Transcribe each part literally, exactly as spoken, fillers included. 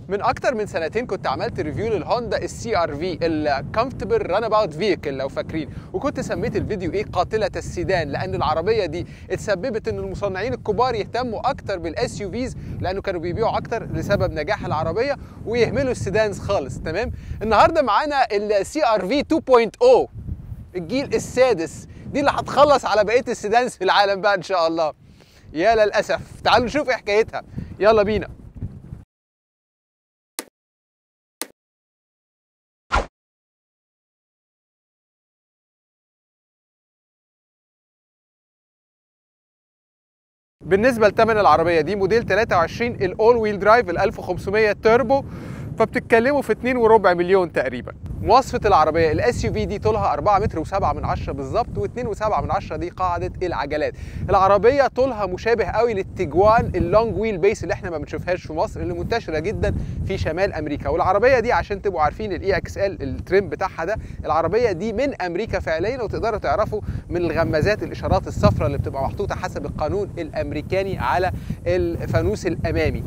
من اكتر من سنتين كنت عملت ريفيو للهوندا السي ار في الكومفورتبل ران اباوت فيكل لو فاكرين، وكنت سميت الفيديو ايه قاتله السيدان، لان العربيه دي اتسببت ان المصنعين الكبار يهتموا اكتر بالاس يو فيز لانه كانوا بيبيعوا اكتر لسبب نجاح العربيه ويهملوا السيدانز خالص. تمام. النهارده معانا السي ار في اتنين نقطة صفر الجيل السادس، دي اللي هتخلص على بقيه السيدانز في العالم بقى ان شاء الله. يا للاسف. تعالوا نشوف ايه حكايتها، يلا بينا. بالنسبه لثمن العربيه دي موديل تلاتة وعشرين الاول ويل درايف ال ألف وخمسمية توربو، فبتتكلموا في اتنين وربع مليون تقريبا. مواصفه العربيه الاس يو في دي طولها أربعة متر وسبعة من عشرة بالظبط، واتنين وسبعة من عشرة دي قاعده العجلات. العربيه طولها مشابه قوي للتيجوان اللونج ويل بيس اللي احنا ما بنشوفهاش في مصر، اللي منتشره جدا في شمال امريكا. والعربيه دي عشان تبقوا عارفين الاي اكس ال التريم بتاعها ده، العربيه دي من امريكا فعليا، وتقدروا تعرفوا من الغمازات الاشارات الصفراء اللي بتبقى محطوطه حسب القانون الامريكاني على الفانوس الامامي.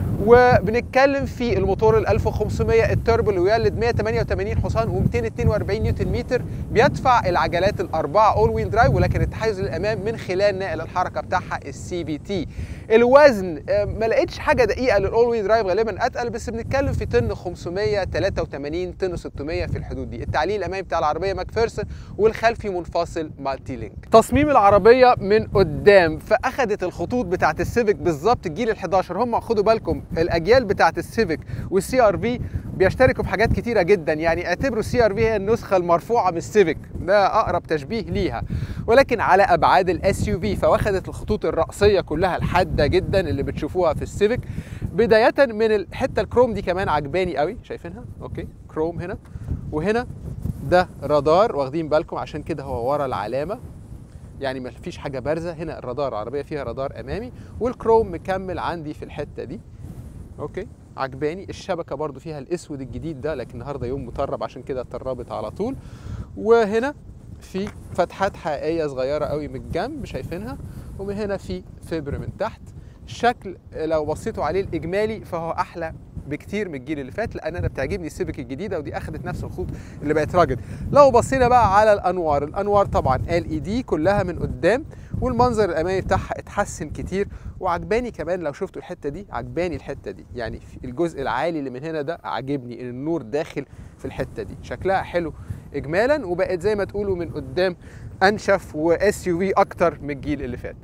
وبنتكلم في الموتور ال ألف وخمسمية التوربو اللي يولد مية وتمانية وتمانين حصان ومئتين واتنين وأربعين نيوتن متر، بيدفع العجلات الاربعه اول ويل درايف، ولكن التحيز للامام من خلال ناقل الحركه بتاعها السي بي تي. الوزن ما لقيتش حاجه دقيقه للاول ويل درايف، غالبا اتقل، بس بنتكلم في طن خمسمية وتلاتة وتمانين طن ستمية في الحدود دي. التعليق الامامي بتاع العربيه ماكفيرسون، والخلفي منفصل مالتي لينك. تصميم العربيه من قدام فاخدت الخطوط بتاعت السيفيك بالظبط الجيل ال حداشر. هم خدوا بالكم الاجيال بتاعت السيفيك والسي ار في بيشتركوا في حاجات كتيره جدا، يعني اعتبروا السي ار في هي النسخه المرفوعه من السيفيك، ده اقرب تشبيه ليها، ولكن على ابعاد الاس يو في. فواخدت الخطوط الرأسيه كلها الحاده جدا اللي بتشوفوها في السيفيك، بدايه من الحته الكروم دي كمان عجباني قوي، شايفينها؟ اوكي، كروم هنا وهنا، ده رادار، واخدين بالكم عشان كده هو ورا العلامه، يعني ما فيش حاجه بارزه. هنا الرادار، العربيه فيها رادار امامي، والكروم مكمل عندي في الحته دي. اوكي، عجباني. الشبكه برضو فيها الاسود الجديد ده، لكن النهارده يوم مطرب عشان كده اتطربت على طول. وهنا في فتحات حقيقيه صغيره قوي من الجنب، شايفينها؟ ومن هنا في فبر من تحت. الشكل لو بصيتوا عليه الاجمالي فهو احلى بكتير من الجيل اللي فات، لان انا بتعجبني السيفيك الجديده، ودي اخذت نفس الخطوط اللي بقت راجل. لو بصينا بقى على الانوار، الانوار طبعا ال اي دي كلها من قدام، والمنظر الامامي بتاعها اتحسن كتير. وعجباني كمان لو شفتوا الحته دي، عجباني الحته دي، يعني الجزء العالي اللي من هنا ده عاجبني، ان النور داخل في الحته دي، شكلها حلو اجمالا. وبقت زي ما تقولوا من قدام انشف واس يو في اكتر من الجيل اللي فات.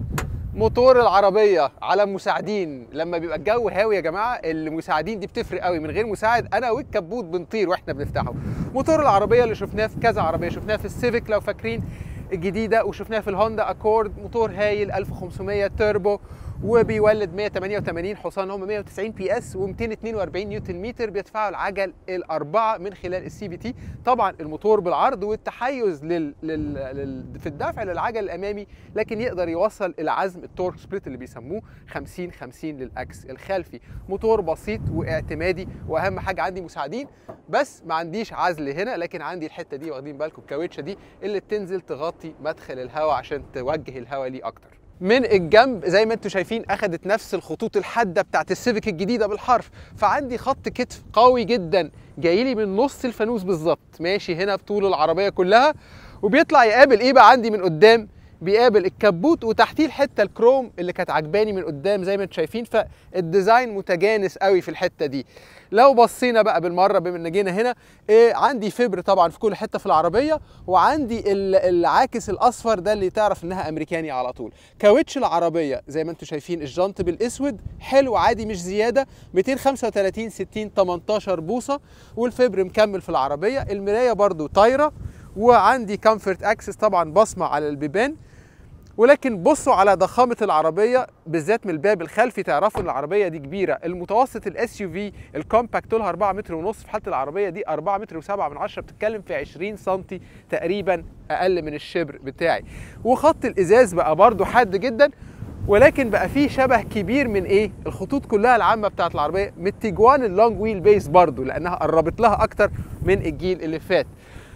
موتور العربيه على مساعدين، لما بيبقى الجو هاوي يا جماعه المساعدين دي بتفرق قوي، من غير مساعد انا والكبوت بنطير واحنا بنفتحه. موتور العربيه اللي شفناه في كذا عربيه، شفناه في السيفيك لو فاكرين الجديده، وشفناه في الهوندا اكورد، موتور هايل ألف وخمسمية توربو، وبيولد مية وتمانية وتمانين حصان، هم مية وتسعين بي اس ومئتين واتنين وأربعين نيوتن متر، بيدفعوا العجل الاربعه من خلال السي بي تي. طبعا الموتور بالعرض والتحيز لل... لل... لل... في الدفع للعجل الامامي، لكن يقدر يوصل الى عزم التورك سبليت اللي بيسموه خمسين خمسين للاكس الخلفي. موتور بسيط واعتمادي، واهم حاجه عندي مساعدين، بس ما عنديش عزل هنا، لكن عندي الحته دي، واخدين بالكم الكاوتشه دي اللي بتنزل تغطي مدخل الهواء عشان توجه الهواء ليه اكتر. من الجنب زي ما انتم شايفين اخدت نفس الخطوط الحاده بتاعت السيفيك الجديده بالحرف، فعندي خط كتف قوي جدا جاي لي من نص الفانوس بالظبط، ماشي هنا بطول العربيه كلها، وبيطلع يقابل ايه بقى عندي من قدام؟ بيقابل الكبوت وتحتيه الحته الكروم اللي كانت عجباني من قدام زي ما انتم شايفين، فالديزاين متجانس قوي في الحته دي. لو بصينا بقى بالمره بما ان جينا هنا، إيه، عندي فبر طبعا في كل حته في العربيه، وعندي العاكس الاصفر ده اللي تعرف انها امريكاني على طول. كاوتش العربيه زي ما انتم شايفين الجنط بالاسود حلو عادي مش زياده، مئتين وخمسة وتلاتين ستين تمنتاشر بوصه، والفبر مكمل في العربيه. المرايه برضو طايره، وعندي كومفورت اكسس طبعا بصمه على البيبان. ولكن بصوا على ضخامه العربيه بالذات من الباب الخلفي، تعرفوا ان العربيه دي كبيره. المتوسط الاس يو في الكومباكت طولها أربعة متر ونص، في حاله العربيه دي أربعة متر وسبعة من عشرة، بتتكلم في عشرين سنتي تقريبا اقل من الشبر بتاعي. وخط الازاز بقى برضو حاد جدا، ولكن بقى فيه شبه كبير من ايه؟ الخطوط كلها العامه بتاعت العربيه من تيجوان اللونج ويل بيس برضو، لانها قربت لها اكتر من الجيل اللي فات.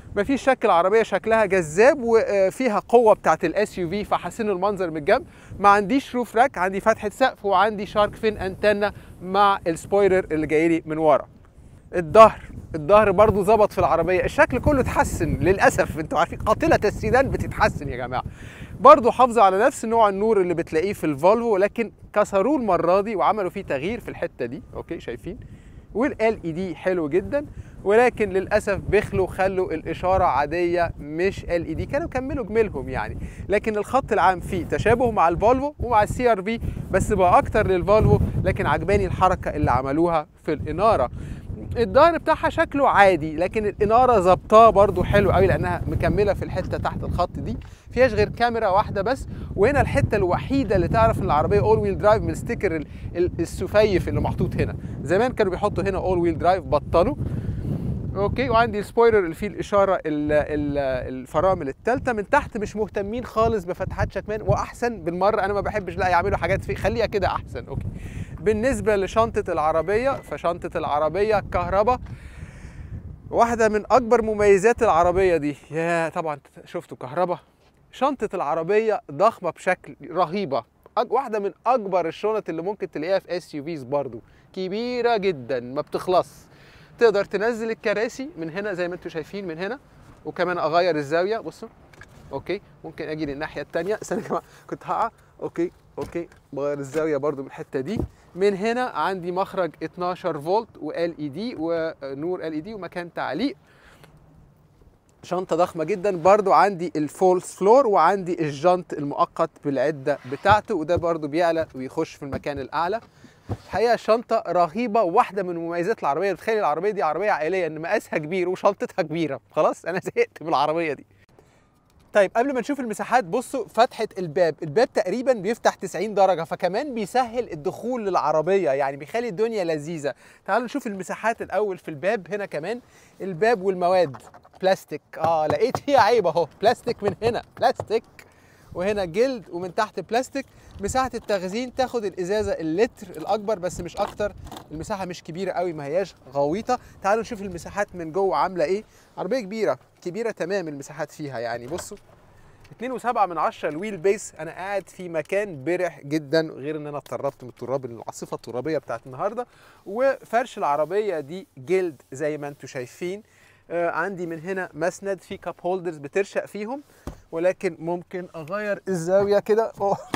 مفيش شك العربيه شكلها جذاب وفيها قوه بتاعه الاس يو في، فحسنوا المنظر من الجنب. ما عنديش روف راك، عندي فتحه سقف وعندي شارك فين انتنا مع السبويلر اللي جاي لي من ورا. الظهر الظهر برضو ظبط في العربيه، الشكل كله اتحسن للاسف. انتوا عارفين قاتله السيدان بتتحسن يا جماعه. برضو حافظوا على نفس نوع النور اللي بتلاقيه في الفولفو، لكن كسروه المره دي وعملوا فيه تغيير في الحته دي. اوكي شايفين؟ والال اي دي حلو جدا، ولكن للاسف بخلوا خلوا الاشاره عاديه مش ال اي دي، كانوا كملوا جميلهم يعني. لكن الخط العام فيه تشابه مع الفولفو ومع السي ار في، بس بقى اكتر للفولفو. لكن عجباني الحركه اللي عملوها في الاناره. الظهر بتاعها شكله عادي، لكن الاناره ظبطاه برده حلو قوي لانها مكمله في الحته تحت الخط دي، فيهاش غير كاميرا واحده بس. وهنا الحته الوحيده اللي تعرف ان العربيه اول ويل درايف من الستيكر السفيف اللي محطوط هنا. زمان كانوا بيحطوا هنا اول ويل درايف، بطلوا. اوكي، وعندي السبويلر اللي فيه الاشاره ال ال الفرامل الثالثه. من تحت مش مهتمين خالص بفتحات شكمان، واحسن بالمره. انا ما بحبش لا يعملوا حاجات فيه، خليها كده احسن. اوكي. بالنسبه لشنطه العربيه، فشنطه العربيه كهرباء، واحده من اكبر مميزات العربيه دي. يا طبعا شفتوا كهرباء. شنطه العربيه ضخمه بشكل رهيبه، واحده من اكبر الشنط اللي ممكن تلاقيها في اس يو فيز، برضو كبيره جدا ما بتخلص. تقدر تنزل الكراسي من هنا زي ما انتم شايفين من هنا، وكمان اغير الزاويه. بصوا اوكي، ممكن اجي للناحيه الثانيه. استنى يا جماعه كنت هقع. اوكي اوكي، بغير الزاويه برضو من الحته دي. من هنا عندي مخرج اتناشر فولت وال اي دي ونور ال اي دي ومكان تعليق. شنطه ضخمه جدا. برضو عندي الفولس فلور، وعندي الجنط المؤقت بالعده بتاعته، وده برضو بيعلى ويخش في المكان الاعلى. الحقيقه شنطه رهيبه، واحده من مميزات العربيه. بتخيل العربيه دي عربيه عائليه ان مقاسها كبير وشنطتها كبيره. خلاص انا زهقت من العربيه دي. طيب قبل ما نشوف المساحات، بصوا فتحه الباب. الباب تقريبا بيفتح تسعين درجه، فكمان بيسهل الدخول للعربيه، يعني بيخلي الدنيا لذيذه. تعالوا نشوف المساحات الاول. في الباب هنا كمان الباب والمواد بلاستيك. اه لقيت فيها عيب اهو، بلاستيك من هنا بلاستيك، وهنا جلد، ومن تحت بلاستيك. مساحه التخزين تاخد الازازه اللتر الاكبر بس مش اكتر. المساحه مش كبيره قوي، ما هياش غويطه. تعالوا نشوف المساحات من جوه عامله ايه. عربيه كبيره كبيره تمام المساحات فيها يعني. بصوا اتنين وسبعة من عشرة الويل بيس. انا قاعد في مكان برح جدا، غير ان انا اتطربت من التراب، العاصفه الترابيه بتاعت النهارده. وفرش العربيه دي جلد زي ما انتم شايفين. آه عندي من هنا مسند في كاب هولدرز بترشق فيهم، ولكن ممكن اغير الزاويه كده.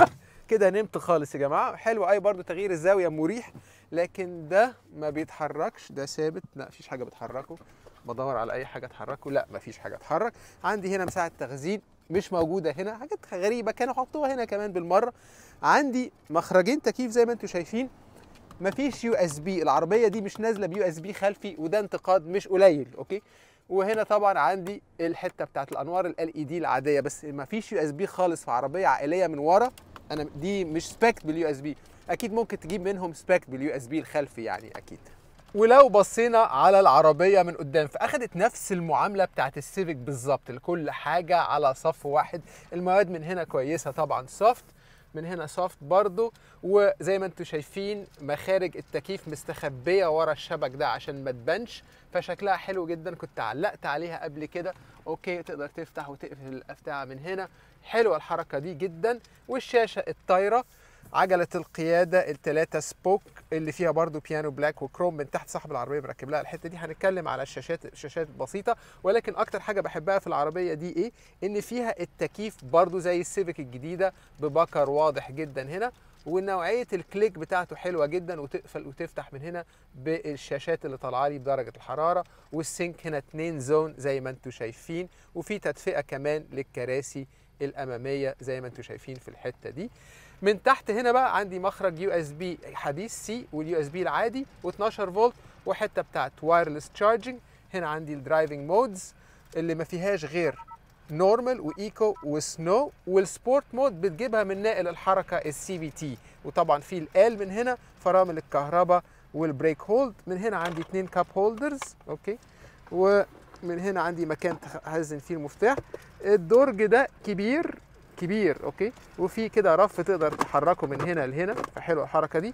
كده نمت خالص يا جماعه. حلو اي برضو تغيير الزاويه مريح، لكن ده ما بيتحركش، ده ثابت. لا مفيش حاجه بتحركه. بدور على اي حاجه تحركه، لا مفيش حاجه تتحرك. عندي هنا مساحه تخزين مش موجوده هنا، حاجات غريبه كانوا حطوها هنا كمان بالمره. عندي مخرجين تكييف زي ما انتم شايفين. مفيش يو اس بي، العربيه دي مش نازله بيو اس بي خلفي، وده انتقاد مش قليل. اوكي. وهنا طبعا عندي الحته بتاعت الانوار ال اي دي العاديه، بس مفيش يو اس بي خالص في عربيه عائليه من ورا. انا دي مش سبيكت باليو اس بي، اكيد ممكن تجيب منهم سبيكت باليو اس بي الخلفي يعني اكيد. ولو بصينا على العربيه من قدام، فاخدت نفس المعامله بتاعت السيفيك بالظبط، لكل حاجه على صف واحد. المواد من هنا كويسه طبعا، سوفت من هنا سوفت برضو. وزي ما انتم شايفين مخارج التكييف مستخبيه ورا الشبك ده عشان ما تبانش، فشكلها حلو جدا. كنت علقت عليها قبل كده. اوكي، تقدر تفتح وتقفل الافتحه من هنا. حلوه الحركه دي جدا. والشاشه الطايره، عجله القياده الثلاثه سبوك اللي فيها برضو بيانو بلاك وكروم من تحت. صاحب العربيه مركب لها الحته دي. هنتكلم على الشاشات، الشاشات بسيطه، ولكن اكتر حاجه بحبها في العربيه دي ايه؟ ان فيها التكييف برضو زي السيفيك الجديده ببكر واضح جدا هنا، ونوعيه الكليك بتاعته حلوه جدا، وتقفل وتفتح من هنا بالشاشات اللي طالعه لي بدرجه الحراره. والسينك هنا اتنين زون زي ما انتم شايفين، وفي تدفئه كمان للكراسي الاماميه زي ما انتم شايفين في الحته دي. من تحت هنا بقى عندي مخرج يو اس بي حديث سي واليو اس بي العادي و12 فولت، وحته بتاعت وايرلس تشارجنج. هنا عندي الدرايفنج مودز اللي ما فيهاش غير نورمال وايكو وسنو، والسبورت مود بتجيبها من ناقل الحركه السي بي تي. وطبعا في الال من هنا، فرامل الكهرباء والبريك هولد. من هنا عندي اتنين كاب هولدرز. اوكي. ومن هنا عندي مكان تخزن فيه المفتاح. الدرج ده كبير كبير. اوكي. وفي كده رف تقدر تحركه من هنا لهنا، فحلوه الحركه دي.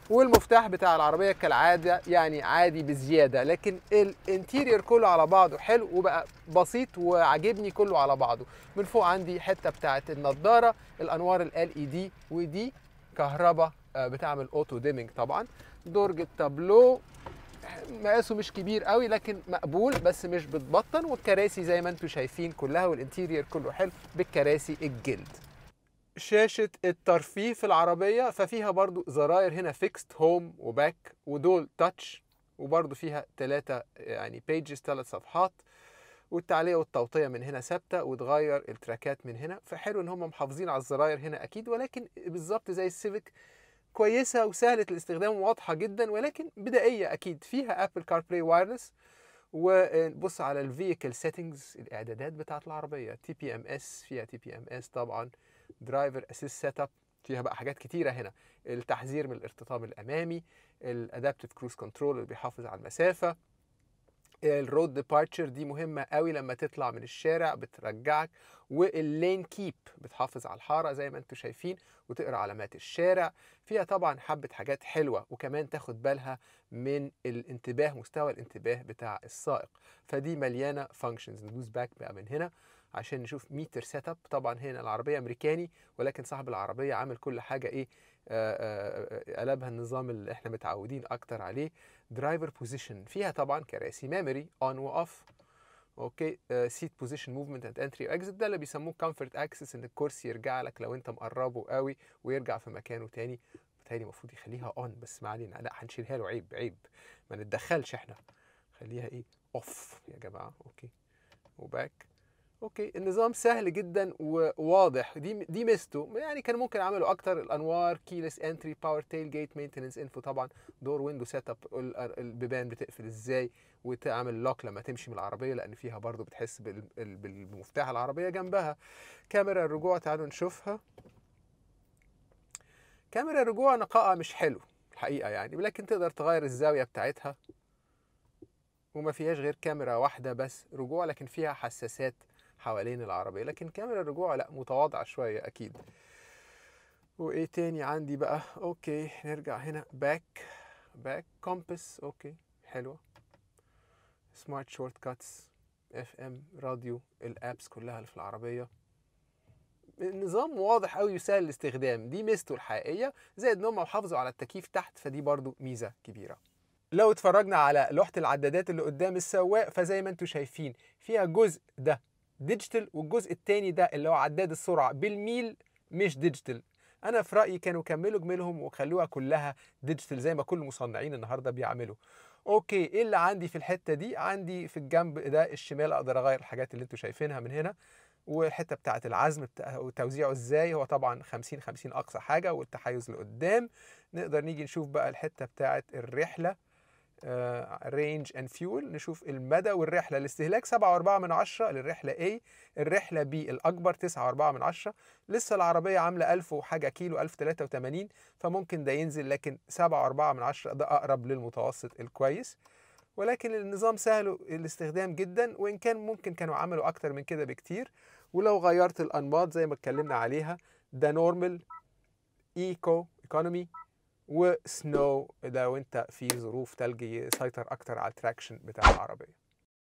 والمفتاح بتاع العربيه كالعاده يعني عادي بزياده، لكن الانتيريور كله على بعضه حلو وبقى بسيط وعاجبني كله على بعضه. من فوق عندي حته بتاعه النضاره، الانوار ال اي دي، ودي كهرباء بتعمل اوتو ديمينج طبعا. درج التابلو مقاسه مش كبير قوي لكن مقبول، بس مش بتبطن. والكراسي زي ما انتم شايفين كلها، والانتيريور كله حلو بالكراسي الجلد. شاشة الترفيه في العربية ففيها برضو زراير هنا فيكست هوم وباك، ودول تاتش، وبرضو فيها ثلاثة يعني بيجز، ثلاث صفحات، والتعليق والتوطية من هنا ثابتة، وتغير التراكات من هنا. فحلو ان هم محافظين على الزراير هنا اكيد، ولكن بالظبط زي السيفيك كويسة وسهلة الاستخدام وواضحة جدا، ولكن بدائية اكيد. فيها ابل كار بلاي وايرلس. وبص على الفيكل سيتنجز، الاعدادات بتاعت العربية، تي بي ام اس، فيها تي بي ام اس طبعا، درايفر اسيست سيت اب، فيها بقى حاجات كتيرة هنا، التحذير من الارتطام الامامي، الادابتيف كروز كنترول اللي بيحافظ على المسافة، الرود ديبارتشر دي مهمة قوي لما تطلع من الشارع بترجعك، واللين كيب بتحافظ على الحارة زي ما انتم شايفين وتقرا علامات الشارع. فيها طبعا حبة حاجات حلوة، وكمان تاخد بالها من الانتباه، مستوى الانتباه بتاع السائق. فدي مليانة فانكشنز. ندوس باك بقى من هنا عشان نشوف ميتر سيت اب. طبعا هنا العربية امريكاني، ولكن صاحب العربية عامل كل حاجة ايه، قلبها النظام اللي احنا متعودين اكتر عليه. درايفر بوزيشن، فيها طبعا كراسي ميموري اون واوف. اوكي، سيت بوزيشن موفمنت اند انتري واكزيت، ده اللي بيسموه كومفورت اكسس، ان الكرسي يرجع لك لو انت مقربه قوي ويرجع في مكانه تاني. بالتالي المفروض يخليها اون، بس ما علينا، لا هنشيلها له، عيب عيب ما نتدخلش احنا، خليها ايه، اوف يا جماعه. اوكي، وباك. اوكي، النظام سهل جدا وواضح، دي دي ميزته. يعني كان ممكن اعمله اكتر. الانوار، كيلس انتري، باور تيل جيت، مينتنس انفو، طبعا دور ويندو سيت اب، البيبان بتقفل ازاي، وتعمل لوك لما تمشي من العربيه، لان فيها برضو بتحس بالمفتاح العربيه جنبها. كاميرا الرجوع تعالوا نشوفها. كاميرا الرجوع نقائها مش حلو الحقيقه يعني، لكن تقدر تغير الزاويه بتاعتها، وما فيهاش غير كاميرا واحده بس رجوع، لكن فيها حساسات حوالين العربية. لكن كاميرا الرجوع لا، متواضعة شوية أكيد. وإيه تاني عندي بقى؟ أوكي، نرجع هنا، باك باك كومبس. أوكي، حلوة. سمارت شورت كاتس، اف ام، راديو، الابس كلها اللي في العربية. النظام واضح قوي وسهل الاستخدام، دي ميزته الحقيقية. زائد ان هم حافظوا على التكييف تحت، فدي برضو ميزة كبيرة. لو اتفرجنا على لوحة العدادات اللي قدام السواق، فزي ما انتم شايفين فيها جزء ده ديجيتال، والجزء التاني ده اللي هو عداد السرعة بالميل مش ديجيتال. انا في رأيي كانوا كملوا جميلهم وخلوها كلها ديجيتال زي ما كل المصنعين النهارده بيعملوا. اوكي، ايه اللي عندي في الحتة دي؟ عندي في الجنب ده الشمال اقدر اغير الحاجات اللي انتم شايفينها من هنا، والحته بتاعه العزم بتاع وتوزيعه ازاي، هو طبعا خمسين خمسين اقصى حاجه، والتحيز لقدام. نقدر نيجي نشوف بقى الحته بتاعه الرحله، رينج اند فيول، نشوف المدى والرحله. الاستهلاك سبعة وأربعة من عشرة للرحله A، الرحله B الاكبر تسعة وأربعة من عشرة. لسه العربيه عامله ألف وحاجه كيلو، ألف وثلاثة وثمانين، فممكن ده ينزل، لكن سبعة وأربعة من عشرة ده اقرب للمتوسط الكويس. ولكن النظام سهل الاستخدام جدا، وان كان ممكن كانوا عملوا اكتر من كده بكتير. ولو غيرت الانماط زي ما اتكلمنا عليها، ده نورمال، ايكو، ايكونومي، وسنو لو انت في ظروف ثلج يسيطر اكتر على التراكشن بتاع العربيه.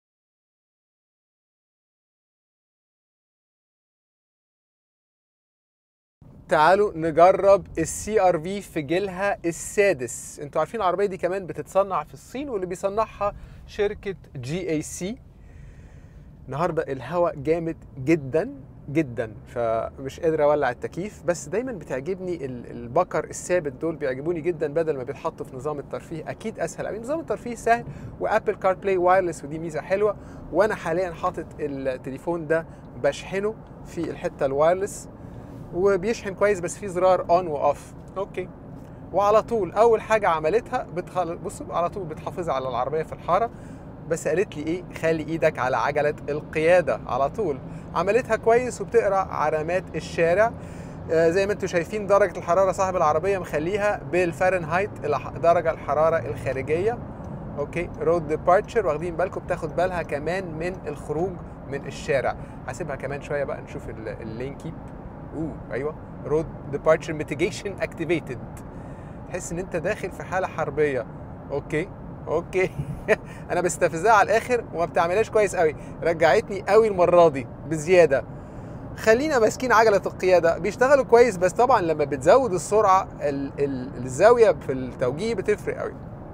تعالوا نجرب السي ار في في جيلها السادس. انتوا عارفين العربيه دي كمان بتتصنع في الصين، واللي بيصنعها شركه جي اي سي. النهارده الهواء جامد جدا جدا، فمش قادر اولع التكييف، بس دايما بتعجبني البكر الثابت دول، بيعجبوني جدا بدل ما بيتحطوا في نظام الترفيه. اكيد اسهل قوي، نظام الترفيه سهل، وابل كار بلاي وايرلس، ودي ميزه حلوه. وانا حاليا حاطط التليفون ده بشحنه في الحته الوايرلس، وبيشحن كويس، بس في زرار اون واوف. اوكي، وعلى طول اول حاجه عملتها بتخل... بصوا على طول بتحافظ على العربيه في الحاره، بس قالت لي ايه، خلي ايدك على عجله القياده على طول. عملتها كويس، وبتقرا علامات الشارع. آه زي ما انتم شايفين درجه الحراره صاحب العربيه مخليها بالفahrenheit، درجه الحراره الخارجيه. اوكي، رود ديبارتشر، واخدين بالكم بتاخد بالها كمان من الخروج من الشارع. هسيبها كمان شويه بقى نشوف اللين كيب. اوه ايوه، رود ديبارتشر ميتيجيشن اكتيفيتد. تحس ان انت داخل في حاله حربيه. اوكي اوكي انا بستفزها على الاخر وما بتعملهاش كويس قوي، رجعتني قوي المره دي بزياده. خلينا ماسكين عجله القياده، بيشتغلوا كويس، بس طبعا لما بتزود السرعه ال ال الزاويه في التوجيه بتفرق قوي.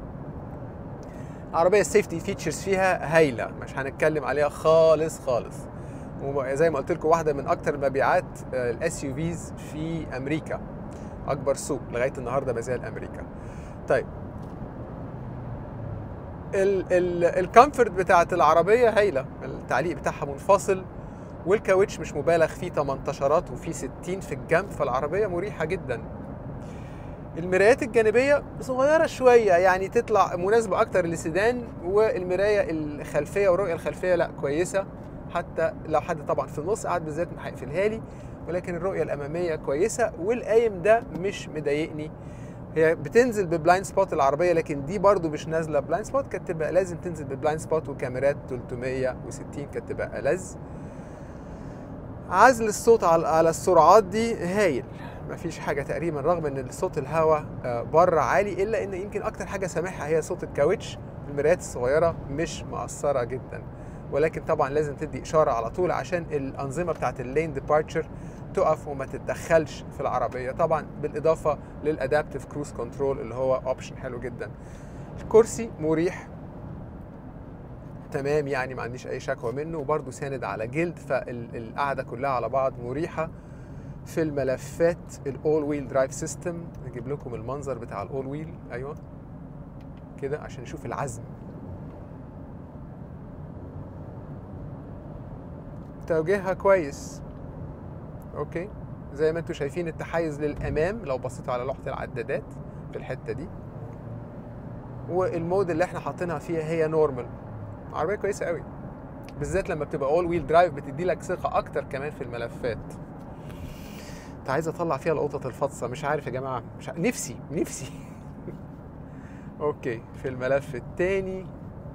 عربيه السيفتي فيتشرز فيها هايله، مش هنتكلم عليها خالص خالص. وزي ما قلت لكم واحده من اكتر مبيعات الاس يو فيز في امريكا، اكبر سوق لغايه النهارده ما زال امريكا. طيب الكمفورت بتاعت العربيه هايله، التعليق بتاعها منفصل، والكاوتش مش مبالغ فيه، تمنتاشرات وفي ستين في الجنب، فالعربيه مريحه جدا. المرايات الجانبيه صغيره شويه، يعني تطلع مناسبه اكتر للسيدان، والمرايه الخلفيه والرؤيه الخلفيه لا كويسه، حتى لو حد طبعا في النص قاعد بالذات هيقفلها لي، ولكن الرؤيه الاماميه كويسه، والقايم ده مش مضايقني. هي بتنزل ببلايند سبوت العربيه، لكن دي برضو مش نازله بلايند سبوت، كانت تبقى لازم تنزل ببلايند سبوت، وكاميرات تلتمية وستين كانت تبقى ألذ. عزل الصوت على السرعات دي هايل، مفيش حاجه تقريبا، رغم ان الصوت الهواء بره عالي، الا ان يمكن اكتر حاجه سامعها هي صوت الكاوتش. المرايات الصغيره مش مؤثره جدا، ولكن طبعا لازم تدي اشاره على طول عشان الانظمه بتاعت اللين ديبارتشر تقف وما تتدخلش في العربيه، طبعا بالاضافه للادابتيف كروز كنترول اللي هو اوبشن حلو جدا. الكرسي مريح تمام، يعني ما عنديش اي شكوى منه، وبرده ساند على جلد، فالقعده كلها على بعض مريحه. في الملفات الاول ويل درايف سيستم، نجيب لكم المنظر بتاع الاول ويل، ايوه كده عشان نشوف العزم. توجيهها كويس، اوكي زي ما انتم شايفين التحيز للامام لو بصيتوا على لوحه العدادات في الحته دي، والمود اللي احنا حاطينها فيها هي نورمال. عربيه كويسه قوي، بالذات لما بتبقى اول ويل درايف بتدي لك ثقه اكتر كمان في الملفات. انت عايز اطلع فيها القطط الفطسه، مش عارف يا جماعه، مش عارف. نفسي نفسي اوكي في الملف الثاني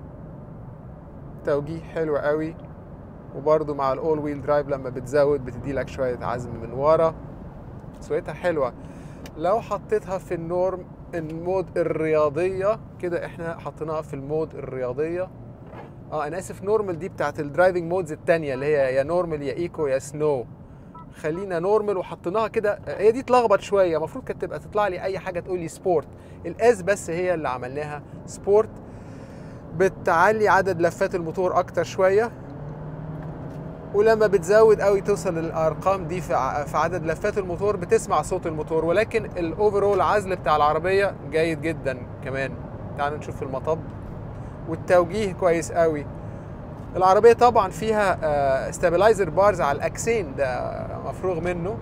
توجيه حلو قوي، وبرده مع الاول ويل درايف لما بتزود بتدي لك شويه عزم من ورا، سويتها حلوه. لو حطيتها في النورم المود الرياضيه كده، احنا حطيناها في المود الرياضيه، اه انا اسف، نورمال دي بتاعت الدرايفنج مودز الثانيه اللي هي يا نورمال يا ايكو يا سنو، خلينا نورمال وحطيناها كده. هي دي اتلخبط شويه، المفروض كانت تبقى تطلع لي اي حاجه تقول لي سبورت، الاس بس هي اللي عملناها سبورت، بتعلي عدد لفات الموتور اكتر شويه، ولما بتزود قوي توصل للارقام دي في عدد لفات الموتور بتسمع صوت الموتور، ولكن الاوفرول عزل بتاع العربيه جيد جدا كمان. تعالوا نشوف المطب، والتوجيه كويس قوي. العربيه طبعا فيها ستابلايزر بارز على الاكسين، ده مفروغ منه،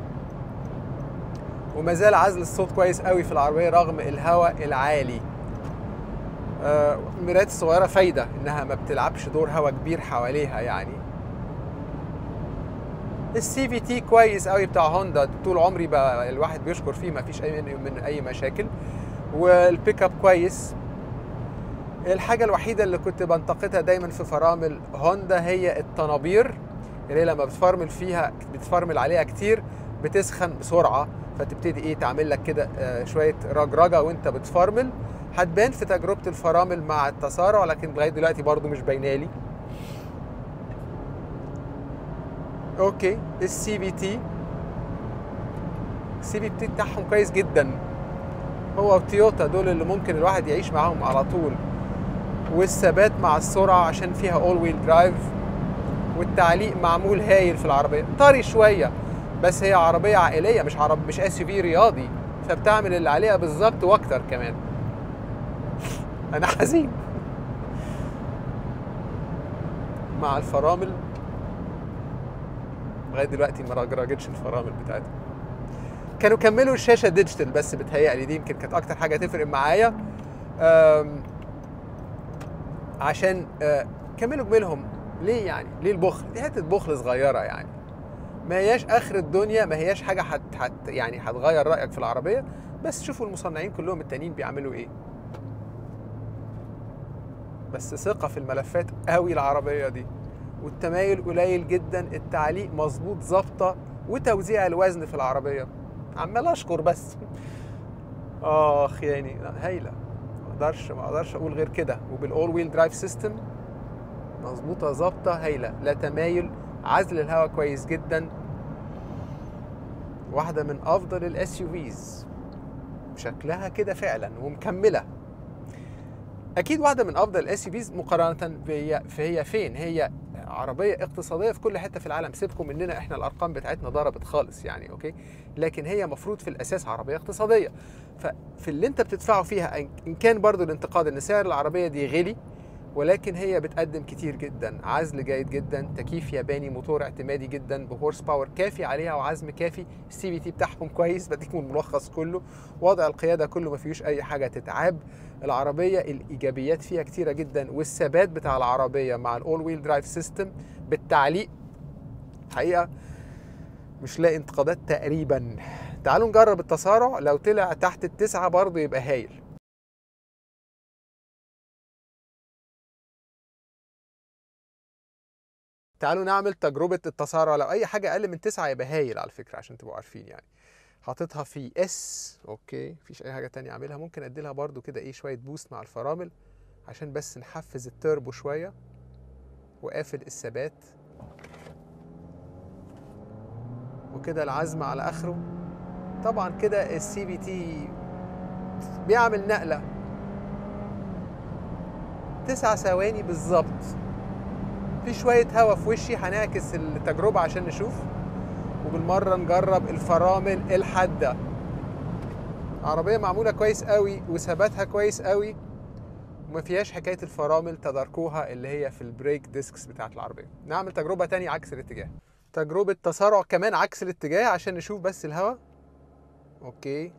وما زال عزل الصوت كويس قوي في العربيه رغم الهواء العالي. المرايات الصغيره فايده انها ما بتلعبش دور هواء كبير حواليها يعني. السي في تي كويس قوي بتاع هوندا، طول عمري بقى الواحد بيشكر فيه، ما فيش اي من اي مشاكل، والبيك اب كويس. الحاجه الوحيده اللي كنت بنتقدها دايما في فرامل هوندا هي الطنابير، اللي لما بتفرمل فيها بتفرمل عليها كتير بتسخن بسرعه، فتبتدي ايه تعمل لك كده شويه رجرجه وانت بتفرمل. هتبان في تجربه الفرامل مع التسارع، لكن لغايه دلوقتي برضو مش باينالي. اوكي السي في تي السي في تي بتاعهم كويس جدا، هو وتويوتا دول اللي ممكن الواحد يعيش معاهم على طول. والثبات مع السرعه عشان فيها اول ويل درايف، والتعليق معمول هايل في العربيه، طري شويه بس هي عربيه عائليه، مش عرب مش اس يو في رياضي، فبتعمل اللي عليها بالظبط واكتر كمان. انا حزين. مع الفرامل لغايه دلوقتي ما رجرجتش الفرامل بتاعتها. كانوا كملوا الشاشه ديجيتال، بس بتهيألي دي يمكن كانت اكتر حاجه تفرق معايا، عشان كملوا جميلهم. ليه يعني؟ ليه البخل؟ دي حته بخل صغيره يعني، ما هياش اخر الدنيا، ما هياش حاجه حت حت يعني هتغير رايك في العربيه، بس شوفوا المصنعين كلهم التانيين بيعملوا ايه. بس ثقه في الملفات قوي العربيه دي، والتمايل قليل جدا، التعليق مظبوط ظابطه، وتوزيع الوزن في العربيه. عمال اشكر بس. اخ يعني لا، هايله، ما اقدرش ما اقدرش اقول غير كده. وبالاول ويل درايف سيستم مظبوطه ظابطه هايله، لا تمايل، عزل الهواء كويس جدا. واحده من افضل الاس يو فيز شكلها كده فعلا ومكمله. اكيد واحده من افضل الاس يو فيز مقارنه بهي، فهي فين؟ هي عربيه اقتصاديه في كل حته في العالم. سيبكم مننا احنا الارقام بتاعتنا ضربت خالص يعني، اوكي، لكن هي مفروض في الاساس عربيه اقتصاديه. ففي اللي انت بتدفعه فيها، ان كان برضو الانتقاد ان سعر العربيه دي غالي، ولكن هي بتقدم كتير جدا. عزل جيد جدا، تكييف ياباني، موتور اعتمادي جدا بهورس باور كافي عليها وعزم كافي، السي في تي بتاعهم كويس، بديكم الملخص كله. وضع القياده كله ما فيهوش اي حاجه تتعب. العربيه الايجابيات فيها كتيره جدا، والثبات بتاع العربيه مع الاول ويل درايف سيستم بالتعليق حقيقه مش لاقي انتقادات تقريبا. تعالوا نجرب التسارع، لو طلع تحت التسعه برضه يبقى هايل. تعالوا نعمل تجربة التسارع، لو أي حاجة أقل من تسعة يبقى هايل على فكرة عشان تبقوا عارفين يعني. حاططها في اس، أوكي، مفيش أي حاجة تانية أعملها. ممكن أديلها برضو كده إيه شوية بوست مع الفرامل عشان بس نحفز التربو شوية، وقافل الثبات، وكده العزم على آخره. طبعا كده السي بي تي بيعمل نقلة تسع ثواني بالظبط. في شوية هوا في وشي، هنعكس التجربة عشان نشوف، وبالمرة نجرب الفرامل الحادة. عربية معمولة كويس قوي وثباتها كويس قوي، وما فيهاش حكاية الفرامل تداركوها اللي هي في البريك ديسكس بتاعت العربية. نعمل تجربة تانية عكس الاتجاه، تجربة تسارع كمان عكس الاتجاه عشان نشوف بس الهوا. اوكي،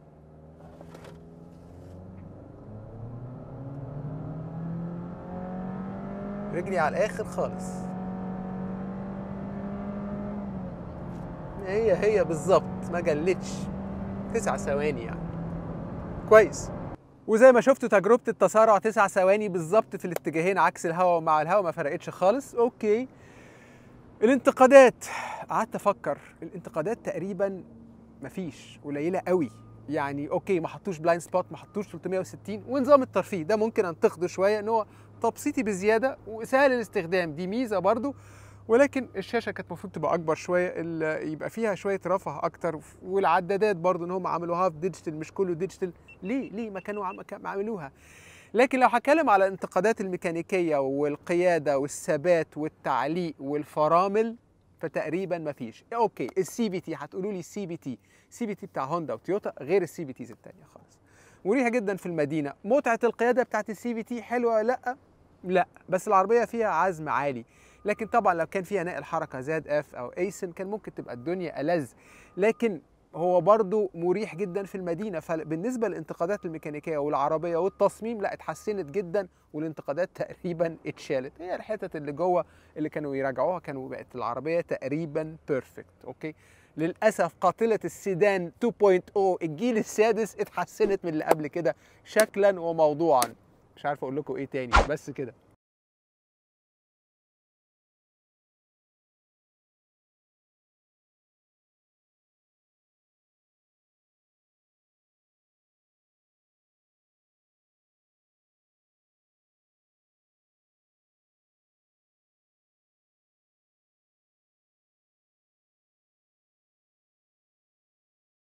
رجلي على الاخر خالص، هي هي بالظبط ما جلتش، تسع ثواني يعني كويس. وزي ما شفتوا تجربة التسارع تسع ثواني بالظبط في الاتجاهين عكس الهواء ومع الهواء، ما فرقتش خالص. اوكي، الانتقادات، قعدت افكر، الانتقادات تقريبا مفيش، قليلة قوي يعني. اوكي، ما حطوش بلايند سبوت، ما حطوش ثلاثمية وستين، ونظام الترفيه ده ممكن انتقده شوية ان هو تبسيطي بزيادة وسهل الاستخدام، دي ميزة برضو. ولكن الشاشة كانت المفروض تبقى أكبر شوية، يبقى فيها شوية رفه أكتر، والعدادات برضو إن هم عملوها في ديجيتال مش كله ديجيتال. ليه؟ ليه ما كانوا عم... عملوها؟ لكن لو هتكلم على الانتقادات الميكانيكية والقيادة والثبات والتعليق والفرامل فتقريبا ما فيش. اوكي، السي بي تي هتقولوا لي السي بي تي، السي بي تي بتاع هوندا وتويوتا غير السي بي تيز التانية خالص، مريحة جدا في المدينة. متعة القيادة بتاعت السي بي تي حلوة ولا لا؟ لا، بس العربية فيها عزم عالي. لكن طبعا لو كان فيها نقل حركة زاد اف او ايسن كان ممكن تبقى الدنيا ألذ. لكن هو برضو مريح جدا في المدينة. فبالنسبة للانتقادات الميكانيكية والعربية والتصميم لا، اتحسنت جدا، والانتقادات تقريبا اتشالت. هي الحتت اللي جوه اللي كانوا يراجعوها كانوا بقت العربية تقريبا بيرفكت. اوكي، للأسف قاتلة السيدان تو بوينت أو الجيل السادس اتحسنت من اللي قبل كده شكلا وموضوعا. مش عارف اقول لكم ايه تاني، بس كده.